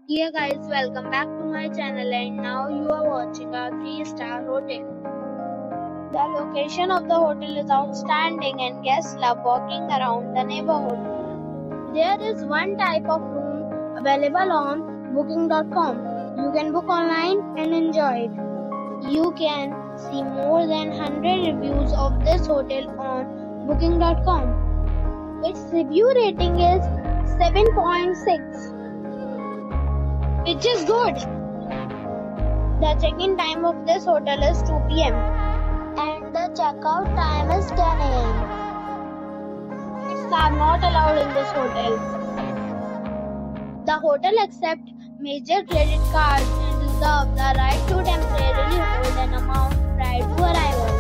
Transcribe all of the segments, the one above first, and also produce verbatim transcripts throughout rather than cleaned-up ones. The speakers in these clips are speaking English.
Yeah guys, welcome back to my channel and now you are watching a three star hotel. The location of the hotel is outstanding and guests love walking around the neighborhood. There is one type of room available on booking dot com. You can book online and enjoy it. You can see more than one hundred reviews of this hotel on booking dot com. Its review rating is seven point six. Which is good. The check-in time of this hotel is two p m and the check-out time is ten a m Pets are not allowed in this hotel. The hotel accepts major credit cards and reserves the right to temporarily hold an amount prior to arrival.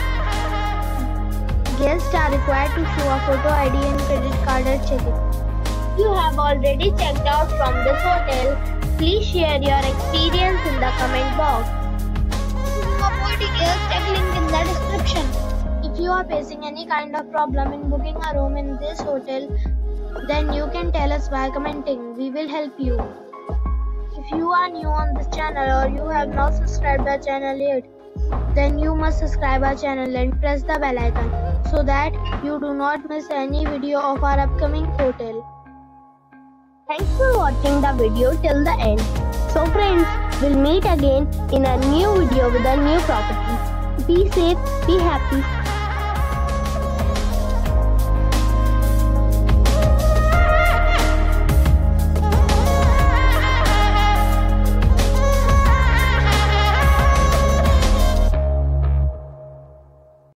Guests are required to show a photo I D and credit card at check-in. If you have already checked out from this hotel, please share your experience in the comment box. For more details, check link in the description. If you are facing any kind of problem in booking a room in this hotel, then you can tell us by commenting. We will help you. If you are new on this channel or you have not subscribed our channel yet, then you must subscribe our channel and press the bell icon so that you do not miss any video of our upcoming hotel. Thanks for watching the video till the end. So friends, we'll meet again in a new video with a new property. Be safe, be happy.